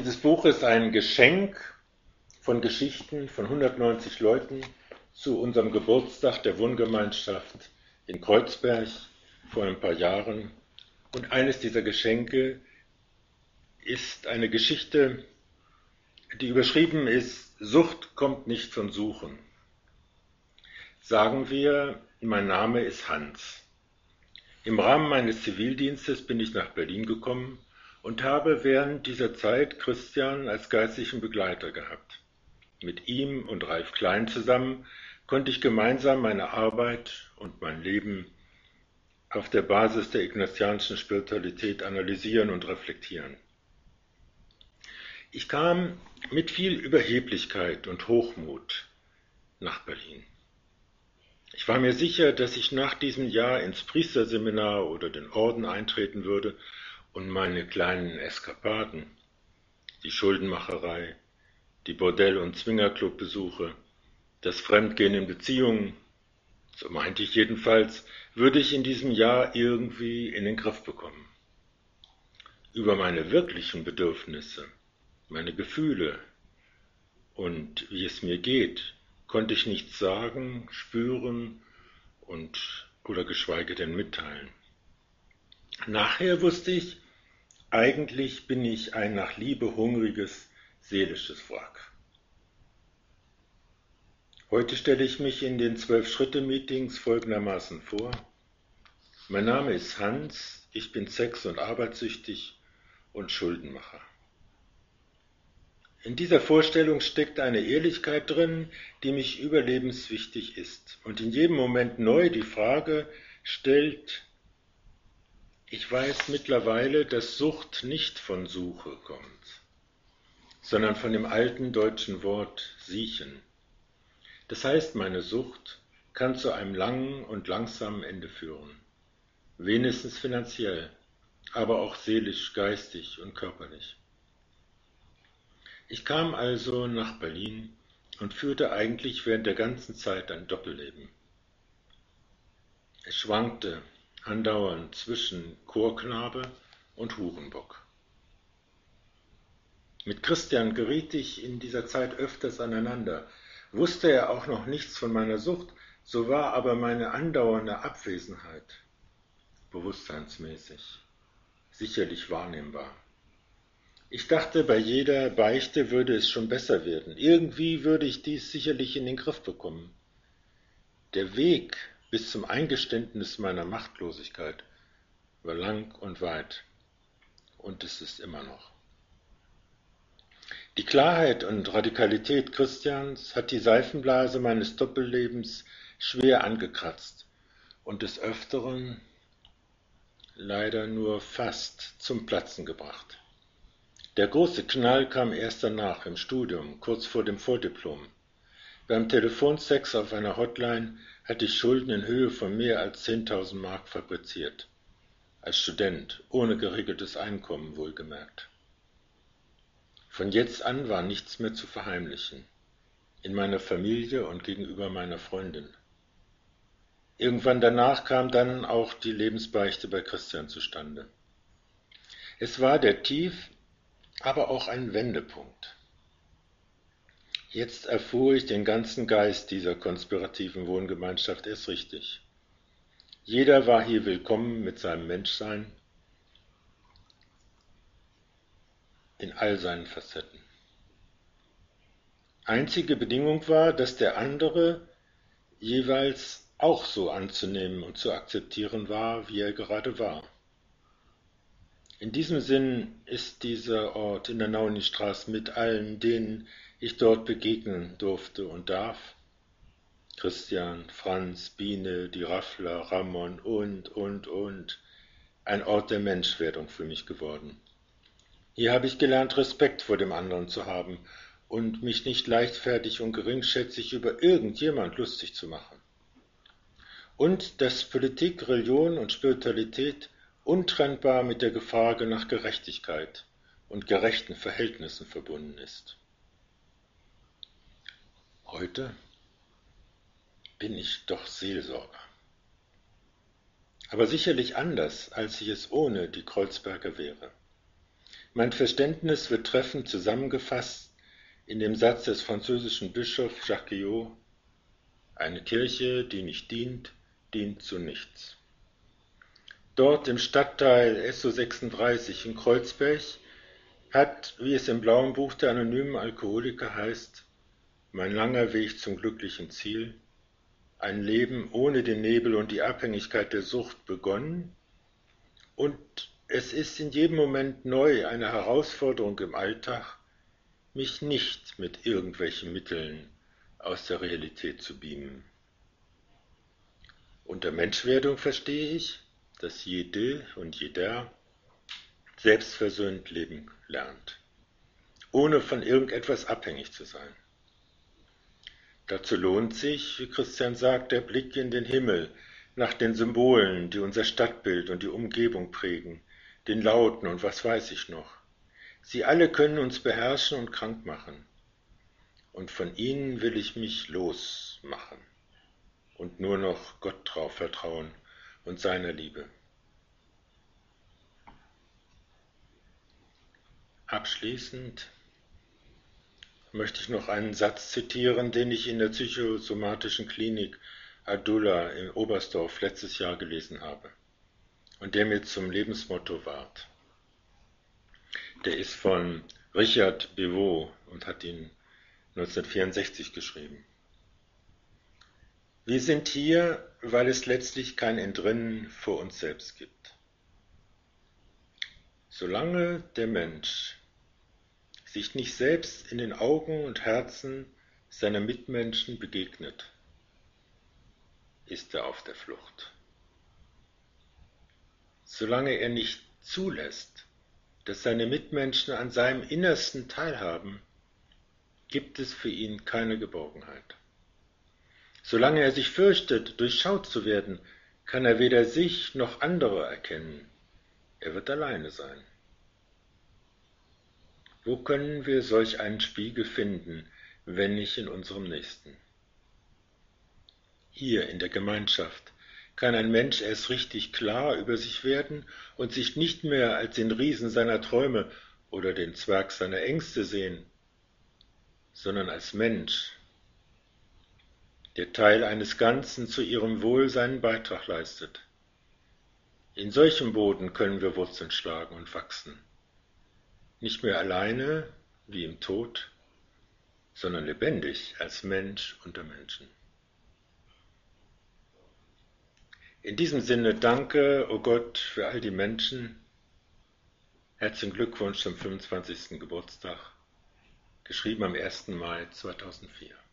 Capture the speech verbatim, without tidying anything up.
Dieses Buch ist ein Geschenk von Geschichten von hundertneunzig Leuten zu unserem Geburtstag der Wohngemeinschaft in Kreuzberg vor ein paar Jahren. Und eines dieser Geschenke ist eine Geschichte, die überschrieben ist: Sucht kommt nicht von Suchen. Sagen wir, mein Name ist Hans. Im Rahmen meines Zivildienstes bin ich nach Berlin gekommen und habe während dieser Zeit Christian als geistlichen Begleiter gehabt. Mit ihm und Ralf Klein zusammen konnte ich gemeinsam meine Arbeit und mein Leben auf der Basis der ignatianischen Spiritualität analysieren und reflektieren. Ich kam mit viel Überheblichkeit und Hochmut nach Berlin. Ich war mir sicher, dass ich nach diesem Jahr ins Priesterseminar oder den Orden eintreten würde und meine kleinen Eskapaden, die Schuldenmacherei, die Bordell- und Zwingerclubbesuche, das Fremdgehen in Beziehungen, so meinte ich jedenfalls, würde ich in diesem Jahr irgendwie in den Griff bekommen. Über meine wirklichen Bedürfnisse, meine Gefühle und wie es mir geht, konnte ich nichts sagen, spüren und oder geschweige denn mitteilen. Nachher wusste ich, eigentlich bin ich ein nach Liebe hungriges, seelisches Wrack. Heute stelle ich mich in den Zwölf-Schritte-Meetings folgendermaßen vor. Mein Name ist Hans, ich bin sex- und arbeitssüchtig und Schuldenmacher. In dieser Vorstellung steckt eine Ehrlichkeit drin, die mich überlebenswichtig ist und in jedem Moment neu die Frage stellt: Ich weiß mittlerweile, dass Sucht nicht von Suche kommt, sondern von dem alten deutschen Wort siechen. Das heißt, meine Sucht kann zu einem langen und langsamen Ende führen, wenigstens finanziell, aber auch seelisch, geistig und körperlich. Ich kam also nach Berlin und führte eigentlich während der ganzen Zeit ein Doppelleben. Es schwankte andauernd zwischen Chorknabe und Hurenbock. Mit Christian geriet ich in dieser Zeit öfters aneinander. Wusste er auch noch nichts von meiner Sucht, so war aber meine andauernde Abwesenheit bewusstseinsmäßig sicherlich wahrnehmbar. Ich dachte, bei jeder Beichte würde es schon besser werden. Irgendwie würde ich dies sicherlich in den Griff bekommen. Der Weg bis zum Eingeständnis meiner Machtlosigkeit war lang und weit. Und es ist immer noch. Die Klarheit und Radikalität Christians hat die Seifenblase meines Doppellebens schwer angekratzt und des Öfteren leider nur fast zum Platzen gebracht. Der große Knall kam erst danach, im Studium, kurz vor dem Vordiplom. Beim Telefonsex auf einer Hotline hatte ich Schulden in Höhe von mehr als zehntausend Mark fabriziert. Als Student, ohne geregeltes Einkommen wohlgemerkt. Von jetzt an war nichts mehr zu verheimlichen, in meiner Familie und gegenüber meiner Freundin. Irgendwann danach kam dann auch die Lebensbeichte bei Christian zustande. Es war der Tief, aber auch ein Wendepunkt. Jetzt erfuhr ich den ganzen Geist dieser konspirativen Wohngemeinschaft erst richtig. Jeder war hier willkommen mit seinem Menschsein in all seinen Facetten. Einzige Bedingung war, dass der andere jeweils auch so anzunehmen und zu akzeptieren war, wie er gerade war. In diesem Sinn ist dieser Ort in der Naunistraße mit allen, denen ich dort begegnen durfte und darf, Christian, Franz, Biene, die Raffler, Ramon und, und, und, ein Ort der Menschwerdung für mich geworden. Hier habe ich gelernt, Respekt vor dem anderen zu haben und mich nicht leichtfertig und geringschätzig über irgendjemand lustig zu machen. Und dass Politik, Religion und Spiritualität untrennbar mit der Frage nach Gerechtigkeit und gerechten Verhältnissen verbunden ist. Heute bin ich doch Seelsorger. Aber sicherlich anders, als ich es ohne die Kreuzberger wäre. Mein Verständnis wird treffend zusammengefasst in dem Satz des französischen Bischofs Jacques Guillot: Eine Kirche, die nicht dient, dient zu nichts. Dort im Stadtteil S O sechsunddreißig in Kreuzberg hat, wie es im blauen Buch der anonymen Alkoholiker heißt, mein langer Weg zum glücklichen Ziel, ein Leben ohne den Nebel und die Abhängigkeit der Sucht begonnen, und es ist in jedem Moment neu eine Herausforderung im Alltag, mich nicht mit irgendwelchen Mitteln aus der Realität zu beamen. Unter Menschwerdung verstehe ich, dass jede und jeder selbstversöhnt leben lernt, ohne von irgendetwas abhängig zu sein. Dazu lohnt sich, wie Christian sagt, der Blick in den Himmel, nach den Symbolen, die unser Stadtbild und die Umgebung prägen, den Lauten und was weiß ich noch. Sie alle können uns beherrschen und krank machen. Und von ihnen will ich mich losmachen und nur noch Gott drauf vertrauen und seiner Liebe. Abschließend möchte ich noch einen Satz zitieren, den ich in der psychosomatischen Klinik Adula in Oberstdorf letztes Jahr gelesen habe und der mir zum Lebensmotto ward. Der ist von Richard Bévot und hat ihn neunzehnhundertvierundsechzig geschrieben. Wir sind hier, weil es letztlich kein Entrinnen vor uns selbst gibt. Solange der Mensch sich nicht selbst in den Augen und Herzen seiner Mitmenschen begegnet, ist er auf der Flucht. Solange er nicht zulässt, dass seine Mitmenschen an seinem Innersten teilhaben, gibt es für ihn keine Geborgenheit. Solange er sich fürchtet, durchschaut zu werden, kann er weder sich noch andere erkennen. Er wird alleine sein. Wo können wir solch einen Spiegel finden, wenn nicht in unserem Nächsten? Hier in der Gemeinschaft kann ein Mensch erst richtig klar über sich werden und sich nicht mehr als den Riesen seiner Träume oder den Zwerg seiner Ängste sehen, sondern als Mensch, der Teil eines Ganzen zu ihrem Wohl seinen Beitrag leistet. In solchem Boden können wir Wurzeln schlagen und wachsen. Nicht mehr alleine, wie im Tod, sondern lebendig als Mensch unter Menschen. In diesem Sinne danke, o Gott, für all die Menschen. Herzlichen Glückwunsch zum fünfundzwanzigsten Geburtstag, geschrieben am ersten Mai zweitausendvier.